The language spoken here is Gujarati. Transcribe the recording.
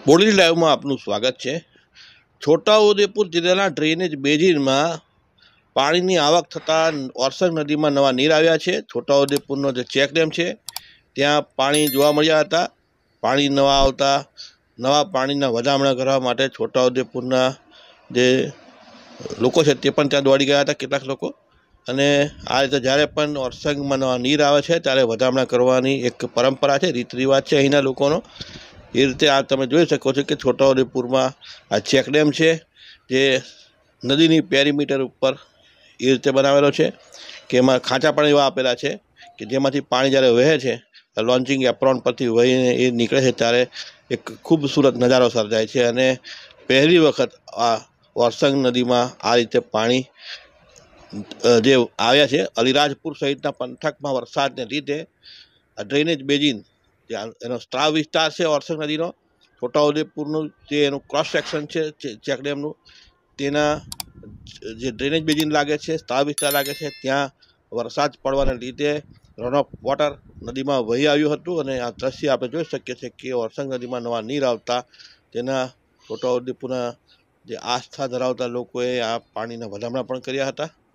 બોડેલી લાઈવમાં આપનું સ્વાગત છે। છોટાઉદેપુર જિલ્લાના ડ્રેનેજ બેઝિનમાં પાણીની આવક થતાં ઓરસંગ નદીમાં નવા નીર આવ્યા છે। છોટાઉદેપુરનો જે ચેકડેમ છે ત્યાં પાણી જોવા મળ્યા હતા। પાણી નવા આવતા નવા પાણીના વધામણા કરવા માટે છોટાઉદેપુરના જે લોકો છે તે પણ ત્યાં દોડી ગયા હતા કેટલાક લોકો। અને આ રીતે જ્યારે પણ ઓરસંગમાં નવા નીર આવે છે ત્યારે વધામણા કરવાની એક પરંપરા છે, રીત રિવાજ છે અહીંના લોકોનો। એ રીતે આ તમે જોઈ શકો છો કે છોટાઉદેપુરમાં આ ચેકડેમ છે જે નદીની પેરીમીટર ઉપર એ રીતે બનાવેલો છે કે એમાં ખાંચા પણ એવા આપેલા છે કે જેમાંથી પાણી જ્યારે વહે છે લોન્ચિંગ એપ્રોન પરથી વહીને એ નીકળે છે ત્યારે એક ખૂબસૂરત નજારો સર્જાય છે। અને પહેલી વખત આ ઓરસંગ નદીમાં આ રીતે પાણી જે આવ્યા છે અલીરાજપુર સહિતના પંથકમાં વરસાદને લીધે આ ડ્રેનેજ બેઝિન જે એનો સ્ત્રાવ વિસ્તાર છે ઓરસંગ નદીનો, છોટાઉદેપુરનું જે એનું ક્રોસ સેક્શન છે ચેકડેમનું, તેના જે ડ્રેનેજ બેઝિન લાગે છે, સ્ત્રાવ વિસ્તાર લાગે છે, ત્યાં વરસાદ પડવાને લીધે રન ઓફ વોટર નદીમાં વહી આવ્યું હતું। અને આ દ્રશ્ય આપણે જોઈ શકીએ છીએ કે ઓરસંગ નદીમાં નવા નીર આવતા તેના છોટાઉદેપુરના જે આસ્થા ધરાવતા લોકોએ આ પાણીના વધામણા પણ કર્યા હતા।